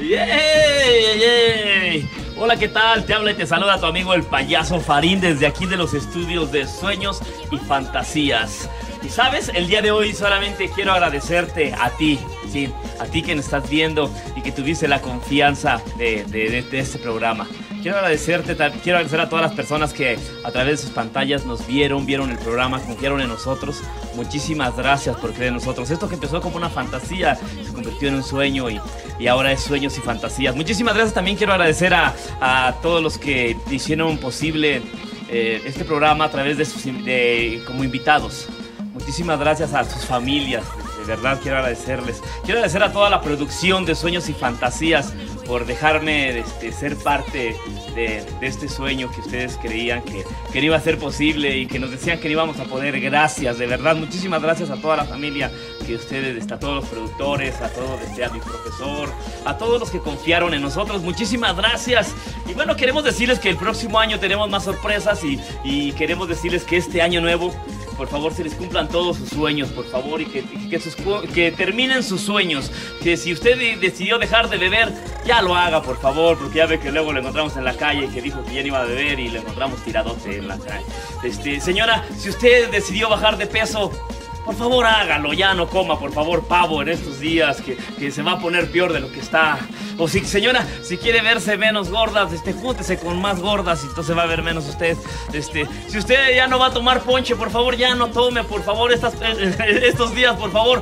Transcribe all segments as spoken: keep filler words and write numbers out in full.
¡Yay! ¡Yay! Hola, ¿qué tal? Te habla y te saluda tu amigo el payaso Farín desde aquí de los estudios de Sueños y Fantasías. Y sabes, el día de hoy solamente quiero agradecerte a ti, sí, a ti que nos estás viendo y que tuviste la confianza de, de, de, de este programa. Quiero agradecerte, quiero agradecer a todas las personas que a través de sus pantallas nos vieron, vieron el programa, confiaron en nosotros. Muchísimas gracias por creer en nosotros. Esto que empezó como una fantasía se convirtió en un sueño y, y ahora es Sueños y Fantasías. Muchísimas gracias. También quiero agradecer a, a todos los que hicieron posible eh, este programa a través de sus de, como invitados. Muchísimas gracias a sus familias. De verdad quiero agradecerles. Quiero agradecer a toda la producción de Sueños y Fantasías por dejarme este, ser parte de, de este sueño que ustedes creían que, que no iba a ser posible y que nos decían que no íbamos a poder. Gracias, de verdad, muchísimas gracias a toda la familia que ustedes, a todos los productores, a todos, este, a mi profesor, a todos los que confiaron en nosotros. Muchísimas gracias. Y bueno, queremos decirles que el próximo año tenemos más sorpresas y, y queremos decirles que este año nuevo, por favor, se les cumplan todos sus sueños, por favor, y que, que, sus, que terminen sus sueños. Que si usted decidió dejar de beber, ya lo haga, por favor, porque ya ve que luego lo encontramos en la calle y que dijo que ya no iba a beber y lo encontramos tiradote en la calle. Este, señora, si usted decidió bajar de peso, por favor hágalo, ya no coma, por favor, pavo en estos días, que, que se va a poner peor de lo que está. O si, señora, si quiere verse menos gorda, este, júntese con más gordas y entonces va a ver menos usted. Este, si usted ya no va a tomar ponche, por favor, ya no tome, por favor, estas, estos días, por favor.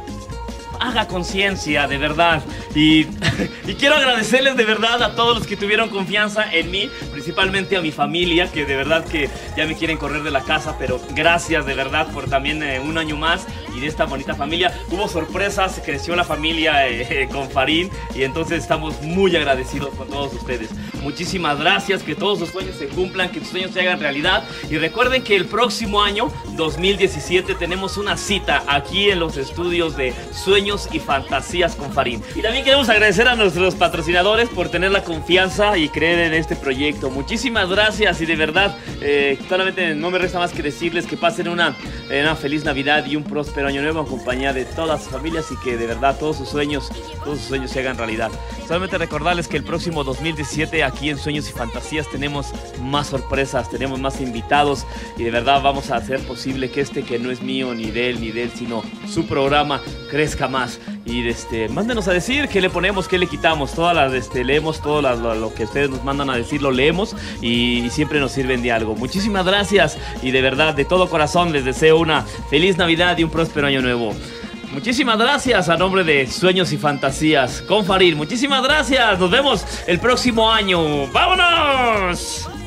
Haga conciencia, de verdad. Y, y quiero agradecerles de verdad a todos los que tuvieron confianza en mí, principalmente a mi familia, que de verdad que ya me quieren correr de la casa, pero gracias de verdad por también eh, un año más y de esta bonita familia. Hubo sorpresas, creció la familia eh, con Farín y entonces estamos muy agradecidos con todos ustedes. Muchísimas gracias, que todos sus sueños se cumplan, que sus sueños se hagan realidad. Y recuerden que el próximo año, dos mil diecisiete, tenemos una cita aquí en los estudios de Sueños y Fantasías con Farín. Y también queremos agradecer a nuestros patrocinadores por tener la confianza y creer en este proyecto. Muchísimas gracias y de verdad, eh, solamente no me resta más que decirles que pasen una, una feliz Navidad y un próspero año nuevo en compañía de todas sus familias y que de verdad todos sus sueños, todos sus sueños se hagan realidad. Solamente recordarles que el próximo dos mil diecisiete aquí en Sueños y Fantasías tenemos más sorpresas, tenemos más invitados y de verdad vamos a hacer posible que este, que no es mío ni de él ni de él, sino su programa, crezca más. Y este, mándenos a decir qué le ponemos, qué le quitamos. Todas las, este, leemos todo las, lo, lo que ustedes nos mandan a decir, lo leemos y, y siempre nos sirven de algo. Muchísimas gracias y de verdad, de todo corazón les deseo una feliz Navidad y un próspero año nuevo. Muchísimas gracias a nombre de Sueños y Fantasías con Farín. Muchísimas gracias. Nos vemos el próximo año. ¡Vámonos!